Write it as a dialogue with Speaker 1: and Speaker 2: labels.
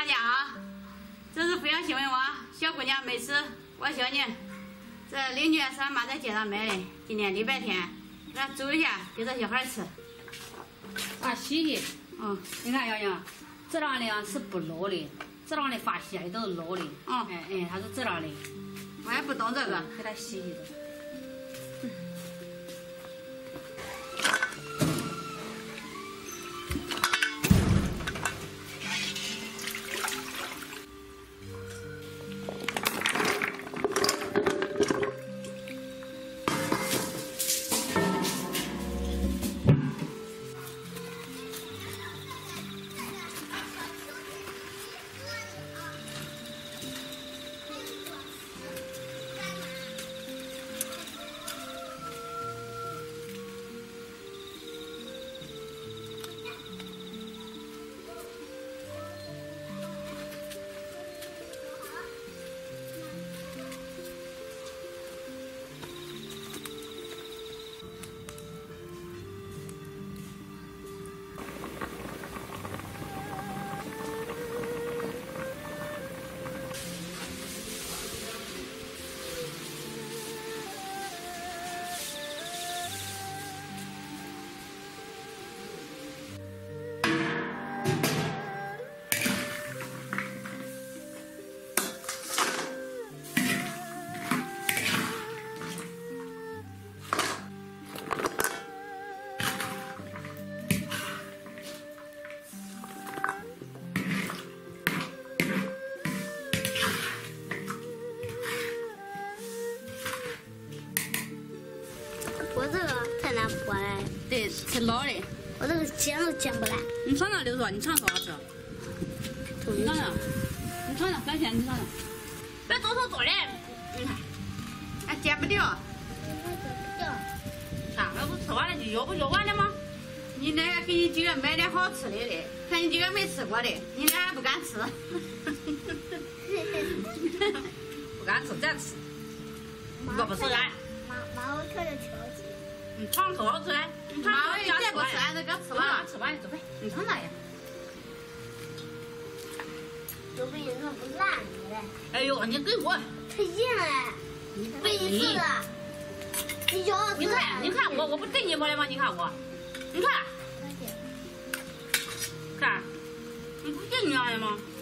Speaker 1: 大家好，这是阜阳新闻网小姑娘美食，我小宁。这邻居是俺妈在街上买的，今天礼拜天，给她煮一下给这小孩吃。
Speaker 2: 洗洗，你看小宁，这样的是不老的，这样的发血的都是老的。它是这样的。
Speaker 1: 我也不懂这个，
Speaker 2: 给它洗洗的。
Speaker 3: 我这个太难剥了。
Speaker 1: 对，吃老的。
Speaker 3: 我这个煎都煎不烂。
Speaker 1: 你尝尝，刘叔，你尝多好吃。你尝尝，你尝尝，咱先你尝尝。别多手多嘞，你看，还煎不掉。啥？那不吃完了就要不要完了吗？你那个给你几个买点好吃的嘞，看你几个没吃过的，你俩还不敢吃。不敢吃，再吃。我不是俺。
Speaker 3: 妈，我特别挑剔。
Speaker 1: 你尝可好吃嘞！你尝妈，你再不吃，俺这个吃完了。
Speaker 2: 吃完了走呗，你尝尝呀。
Speaker 3: 都被你弄不烂了。
Speaker 1: 哎呦，你给我。
Speaker 3: 太硬了。
Speaker 1: 你
Speaker 3: 不你吃的。你咬。
Speaker 1: 你看，你看我不对你过来吗？你看我，你看，看，你不硬硬的吗？